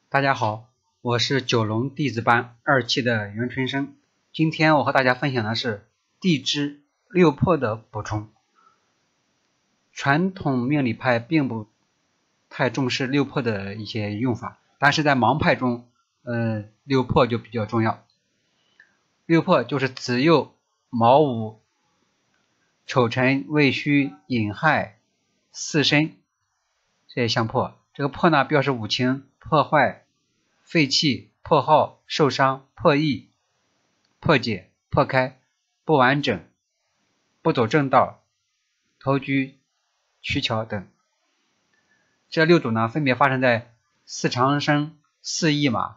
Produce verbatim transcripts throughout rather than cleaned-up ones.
大家好，我是九龙弟子班二期的袁春生。今天我和大家分享的是地支六破的补充。传统命理派并不太重视六破的一些用法，但是在盲派中，呃，六破就比较重要。六破就是子酉、卯午、丑辰、未戌、寅亥、巳申这些相破。这个破呢，表示五情破坏、废弃、破耗、受伤、破译、破解、破开、不完整、不走正道、投机取巧等。这六种呢，分别发生在四长生、四驿马、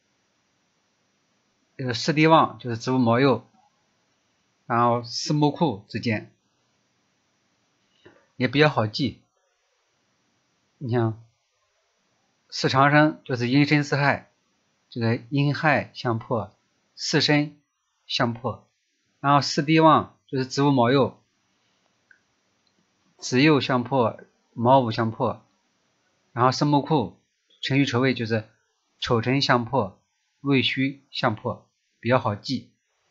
呃四地旺就是子午卯酉，然后四木库之间，也比较好记。你像四长生就是寅申巳亥，这个寅亥相破，巳申相破，然后四地旺就是子午卯酉，子酉相破，卯午相破，然后四木库辰戌丑未就是丑辰相破，未戌相破，比较好记。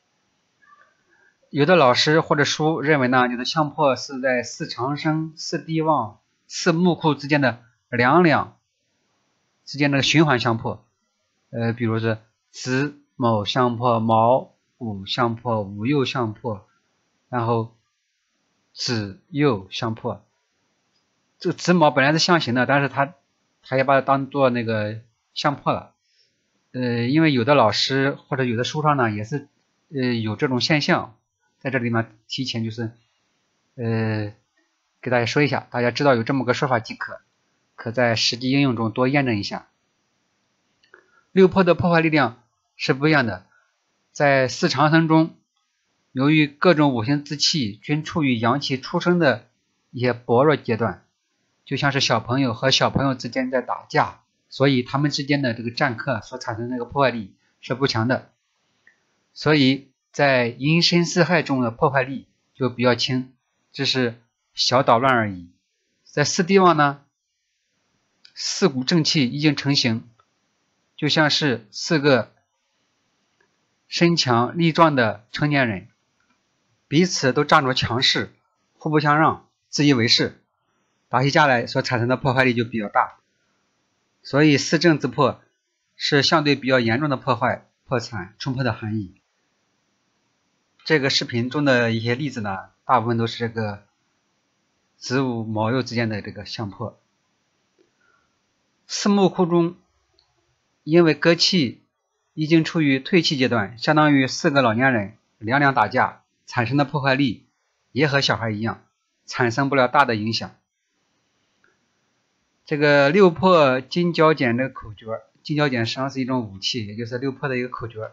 有的老师或者书认为呢，就是相破是在四长生、四地旺、四木库之间的两两之间的循环相破，呃，比如是子卯相破，卯午相破，午酉相破，然后子酉相破。这个子卯本来是相刑的，但是他他也把它当做那个相破了。呃，因为有的老师或者有的书上呢，也是呃有这种现象，在这里呢提前就是呃给大家说一下，大家知道有这么个说法即可。可在实际应用中多验证一下。六破的破坏力量是不一样的。在四长生中，由于各种五行之气均处于阳气出生的一些薄弱阶段，就像是小朋友和小朋友之间在打架，所以他们之间的这个战克所产生的这个破坏力是不强的。所以在寅申巳亥中的破坏力就比较轻，只是小捣乱而已。在四地旺呢，四股正气已经成型，就像是四个身强力壮的成年人，彼此都仗着强势，互不相让，自以为是，打起架来所产生的破坏力就比较大。所以四正之破是相对比较严重的破坏、破产、冲破的含义。这个视频中的一些例子呢，大部分都是这个子午卯酉之间的这个相破。四木库中，因为割气已经处于退气阶段，相当于四个老年人两两打架，产生的破坏力也和小孩一样，产生不了大的影响。这个六破金角剪这个口诀，金角剪实际上是一种武器，也就是六破的一个口诀，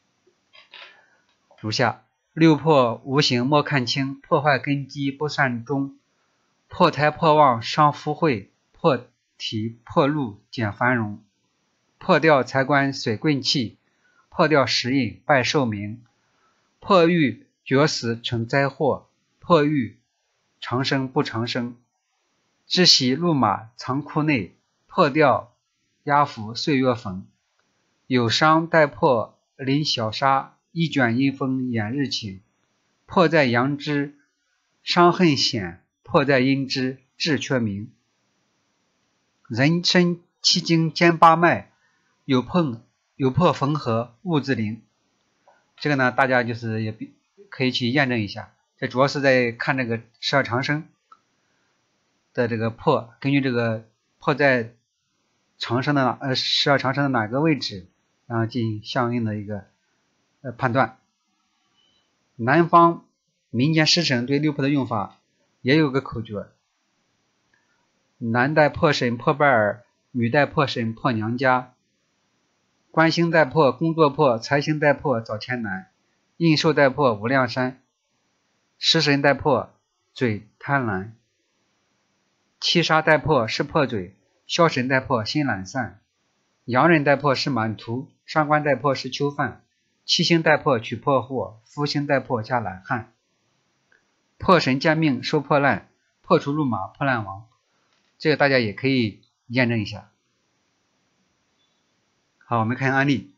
如下：六破无形莫看清，破坏根基不善终，破财破旺伤福慧，破体破禄减繁荣，破掉财官水贵气，破掉食印败寿名，破欲绝死成灾祸，破欲长生不长生，知喜路马藏库内，破掉压伏岁月逢，有伤待破临小沙，一卷阴风掩日晴，破在阳之伤恨险，破在阴之志缺明，人身七经兼八脉，有碰有破缝合物自灵。这个呢，大家就是也可以去验证一下。这主要是在看这个十二长生的这个破，根据这个破在长生的呃十二长生的哪个位置，然后进行相应的一个呃判断。南方民间师承对六破的用法也有个口诀：男带破身破拜耳，女带破身破娘家，官星带破工作破，财星带破找钱难，印寿带破无量山，食神带破嘴贪婪，七杀带破是破嘴，枭神带破心懒散，阳人带破是满途，伤官带破是囚犯，七星带破取破祸，福星带破加懒汉，破神见命收破烂，破除路马破烂王。这个大家也可以验证一下。 好，我们看案例。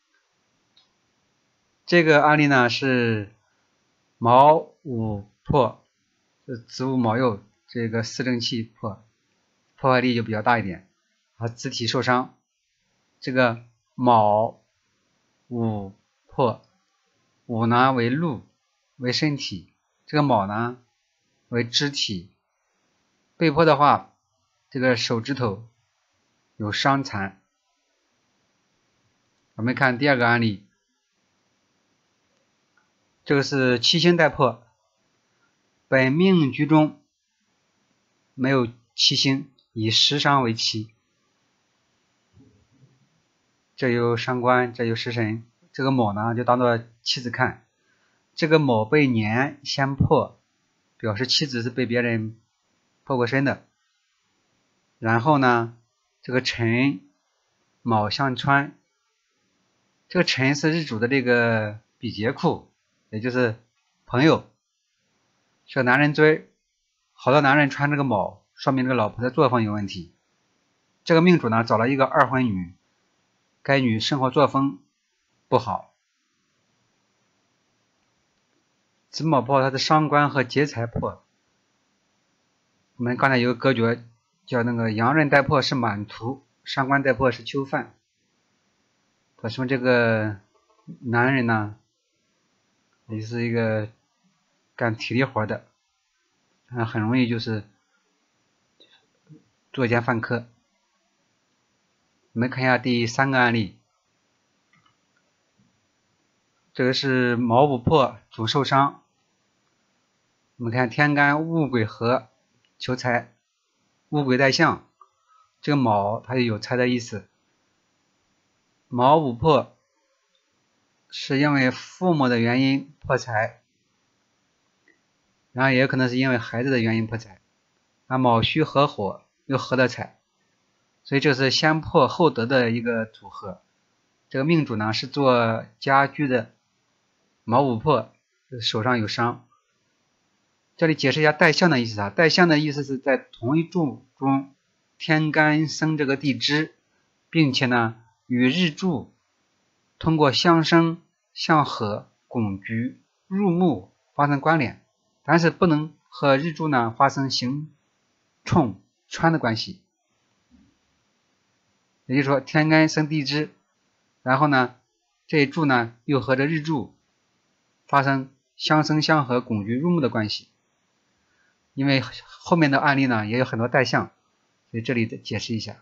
这个案例呢是卯午破，是子午卯酉这个四正气破，破坏力就比较大一点，啊，肢体受伤。这个卯午破，午呢为禄，为身体，这个卯呢为肢体。被破的话，这个手指头有伤残。我们看第二个案例，这个是七星带破，本命局中没有七星，以食伤为妻。这有伤官，这有食神，这个卯呢就当做妻子看。这个卯被年先破，表示妻子是被别人破过身的。然后呢，这个辰卯相穿，这个辰是日主的这个比劫库，也就是朋友。这个男人追，好多男人穿这个卯，说明这个老婆的作风有问题。这个命主呢找了一个二婚女，该女生活作风不好。子卯破它的伤官和劫财破。我们刚才有个格局叫那个阳刃带破是满途，伤官带破是囚犯。他说这个男人呢也是一个干体力活的，他很容易就是作奸犯科。我们看一下第三个案例，这个是卯午破主受伤。我们看天干戊癸合求财，戊癸带相，这个卯它就有财的意思。卯午破是因为父母的原因破财，然后也有可能是因为孩子的原因破财。啊，卯戌合火又合了财，所以这是先破后得的一个组合。这个命主呢是做家居的，卯午破手上有伤。这里解释一下带相的意思啊，带相的意思是在同一柱中天干生这个地支，并且呢与日柱通过相生、相合、拱局、入木发生关联，但是不能和日柱呢发生刑冲穿的关系。也就是说天干生地支，然后呢这一柱呢又和这日柱发生相生、相合、拱局、入木的关系。因为后面的案例呢也有很多带相，所以这里解释一下。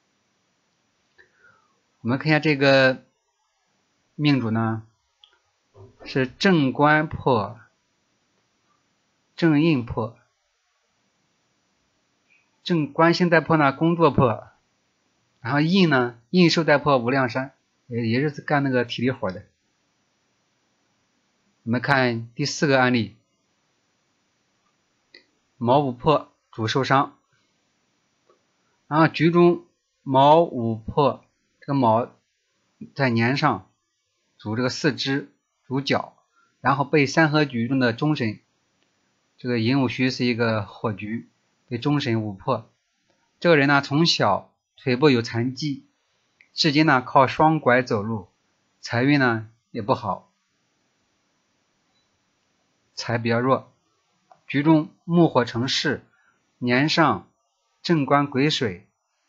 我们看一下这个命主呢是正官破，正印破，正官星带破呢工作破，然后印呢印寿带破无量山，也也是干那个体力活的。我们看第四个案例，卯午破主受伤，然后局中卯午破，这个卯在年上主这个四肢主脚，然后被三合局中的中神，这个寅午戌是一个火局，被中神午破。这个人呢从小腿部有残疾，至今呢靠双拐走路，财运呢也不好，财比较弱。局中木火成势，年上正官癸水，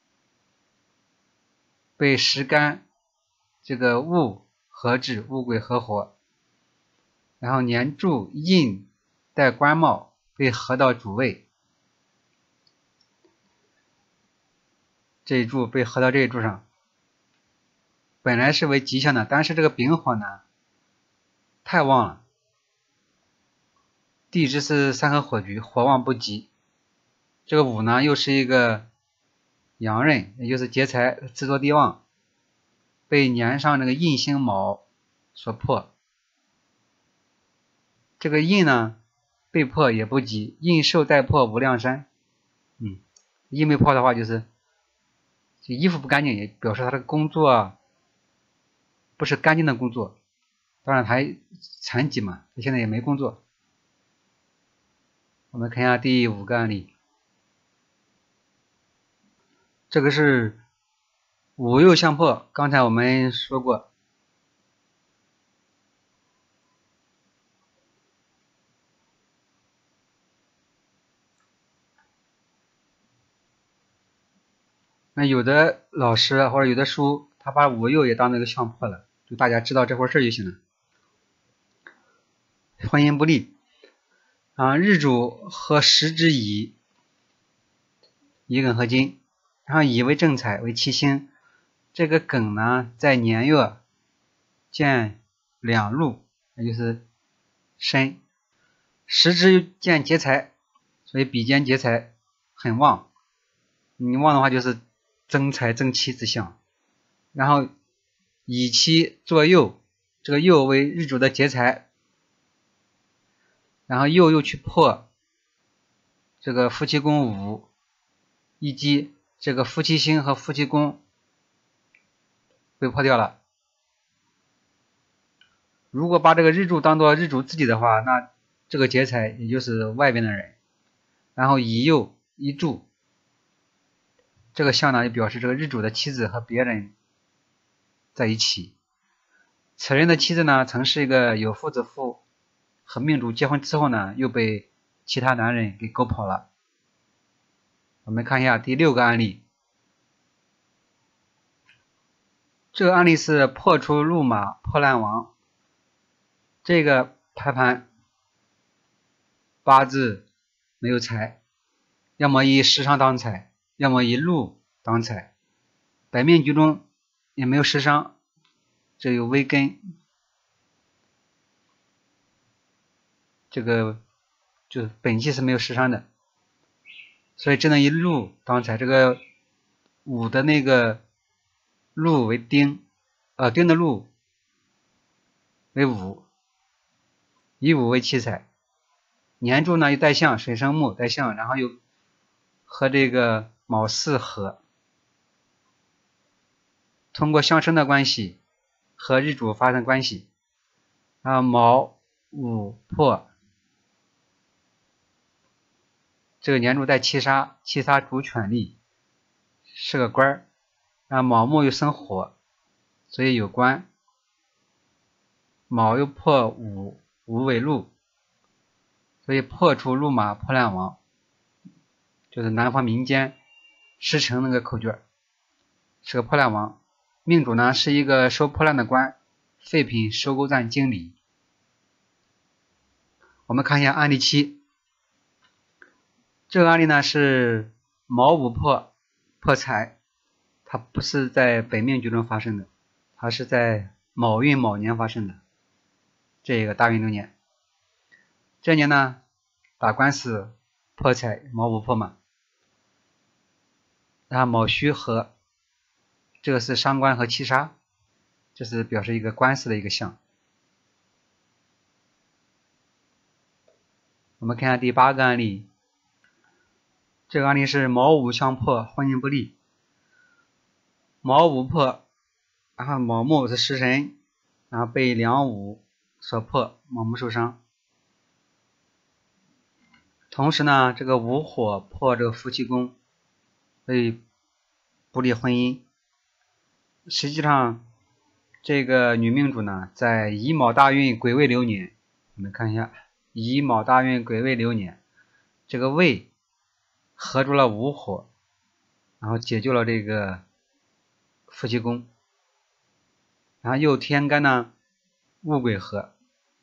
被时干这个戊合制，戊癸合火，然后年柱印带官帽，被合到主位，这一柱被合到这一柱上，本来是为吉祥的，但是这个丙火呢太旺了，地支是三合火局，火旺不吉。这个午呢又是一个阳刃，也就是劫财自作地旺，被年上这个印星卯所破。这个印呢被破也不吉，印寿带破无量山。嗯，印被破的话就是这衣服不干净，也表示他的工作啊不是干净的工作。当然他残疾嘛，他现在也没工作。我们看一下第五个案例，这个是午右相破，刚才我们说过，那有的老师或者有的书，他把午右也当那个相破了，就大家知道这回事就行了。婚姻不利啊，日主和时之乙，乙艮合金，然后乙为正财为七星，这个艮呢在年月见两路，也就是申，时之见劫财，所以比肩劫财很旺，你旺的话就是增财增妻之象。然后乙期作酉，这个酉为日主的劫财，然后酉又去破这个夫妻宫午，一击这个夫妻星和夫妻宫被破掉了。如果把这个日主当做日主自己的话，那这个劫财也就是外边的人。然后乙酉一柱，这个象呢就表示这个日主的妻子和别人在一起。此人的妻子呢曾是一个有妇之夫，和命主结婚之后呢又被其他男人给勾跑了。我们看一下第六个案例，这个案例是破出路马破烂王。这个排盘八字没有财，要么以食伤当财，要么以禄当财，本命局中也没有食伤，这有微根，这个就本期是没有食伤的，所以只能以禄当财。这个午的那个禄为丁，呃丁的禄为午，以午为七财。年柱呢又带相，水生木带相，然后又和这个卯巳合，通过相生的关系和日主发生关系，然后卯午破，这个年柱带七杀，七杀主权力，是个官儿，然后卯木又生火，所以有官。卯又破午，午为禄，所以破出路马破烂王，就是南方民间师承那个口诀，是个破烂王。命主呢是一个收破烂的官，废品收购站经理。我们看一下案例七，这个案例呢是卯午破破财，它不是在本命局中发生的，它是在卯运卯年发生的，这个大运流年。这年呢打官司破财，卯午破嘛，然后卯戌合，这个是伤官和七杀，这是表示一个官司的一个象。我们看一下第八个案例，这个案例是卯午相破，婚姻不利。卯午破，然后卯木是食神，然后被梁午所破，卯木受伤。同时呢，这个午火破这个夫妻宫，所以不利婚姻。实际上，这个女命主呢，在乙卯大运癸未流年，我们看一下乙卯大运癸未流年，这个未合住了午火，然后解救了这个夫妻宫，然后又天干呢戊癸合，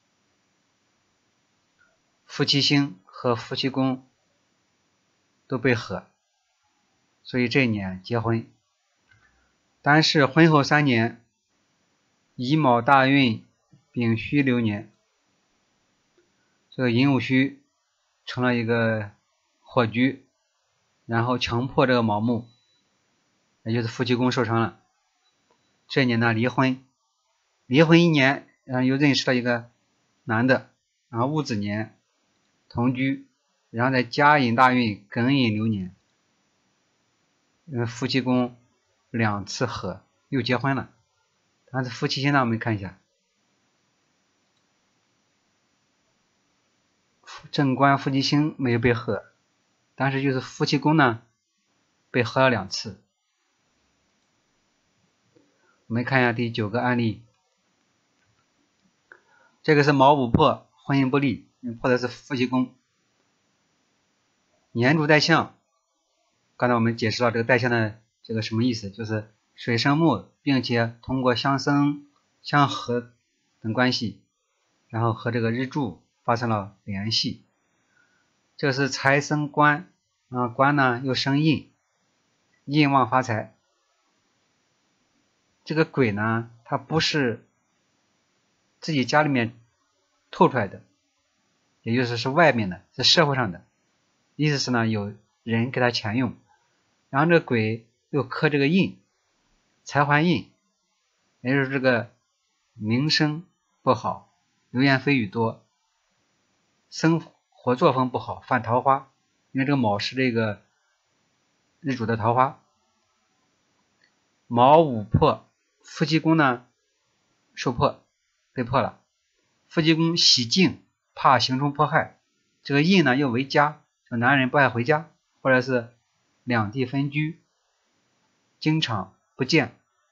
夫妻星和夫妻宫都被合，所以这一年结婚。但是婚后三年乙卯大运丙戌流年，这个寅午戌成了一个火局，然后强迫这个卯木，也就是夫妻宫受伤了。这一年呢离婚，离婚一年，然后又认识了一个男的，然后戊子年同居，然后在甲寅大运庚寅流年，因为夫妻宫两次合，又结婚了。但是夫妻星呢，我们看一下，正官夫妻星没有被合，但是就是夫妻宫呢被合了两次。 我们看一下第九个案例，这个是卯午破，婚姻不利，破的是夫妻宫，年柱带相。刚才我们解释了这个带相的这个什么意思，就是水生木，并且通过相生、相合等关系，然后和这个日柱发生了联系。这个是财生官，啊，官呢又生印，印旺发财。这个鬼呢，它不是自己家里面透出来的，也就是是外面的，是社会上的，意思是呢有人给他钱用，然后这个鬼又克这个印，财还印，也就是这个名声不好，流言蜚语多，生活作风不好，犯桃花，因为这个卯是这个日主的桃花。卯午破，夫妻宫呢受破，被破了。夫妻宫喜静，怕刑冲迫害，这个印呢又为家，这男人不爱回家，或者是两地分居，经常不见。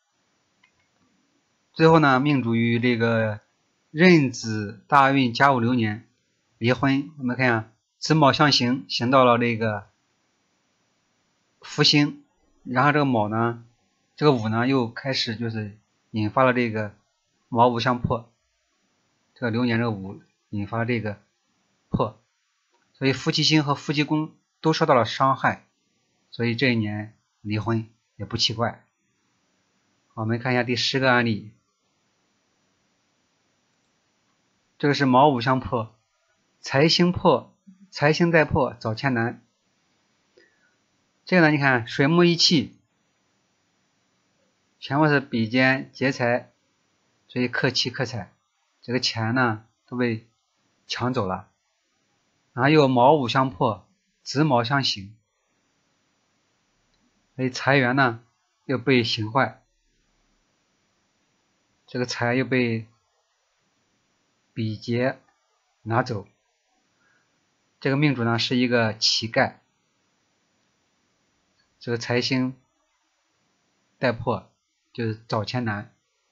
最后呢，命主于这个壬子大运甲午流年离婚。我们看一下，子卯相刑，行到了这个福星，然后这个卯呢，这个午呢又开始就是引发了这个卯午相破，这个流年这个午引发了这个破，所以夫妻星和夫妻宫都受到了伤害，所以这一年离婚也不奇怪。好，我们看一下第十个案例，这个是卯午相破，财星破，财星带破，早迁难。这个呢，你看水木一气，全部是比肩劫财，所以克气克财，这个钱呢都被抢走了。然后又卯午相破，子卯相刑，所以财源呢又被刑坏，这个财又被比劫拿走。这个命主呢是一个乞丐，这个财星带破，就是早迁难。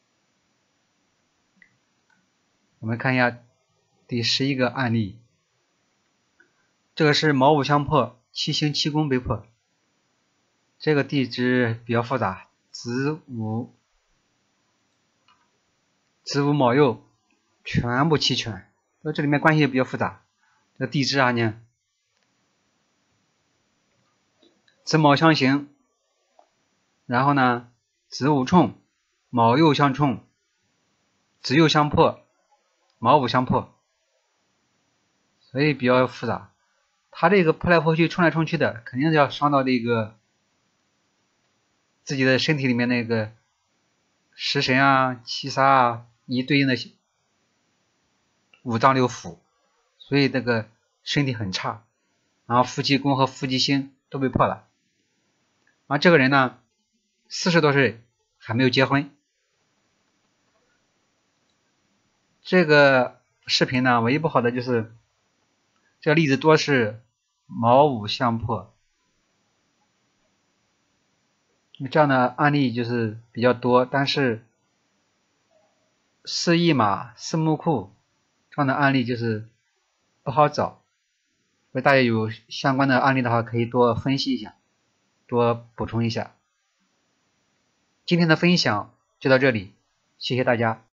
我们看一下第十一个案例，这个是卯午相破，七星七宫被破。这个地支比较复杂，子午子午卯酉全部齐全，所以这里面关系比较复杂。这个地支啊呢，子卯相刑，然后呢子午冲，卯酉相冲，子酉相破，卯午相破，所以比较复杂。他这个破来破去冲来冲去的，肯定是要伤到这个自己的身体里面那个食神啊、七杀啊，以对应的五脏六腑，所以这个身体很差。然后夫妻宫和夫妻星都被破了。然后这个人呢，四十多岁还没有结婚。这个视频呢，唯一不好的就是这个例子多是卯午相破，这样的案例就是比较多，但是四驿马、四木库这样的案例就是不好找。如果大家有相关的案例的话，可以多分析一下，多补充一下。今天的分享就到这里，谢谢大家。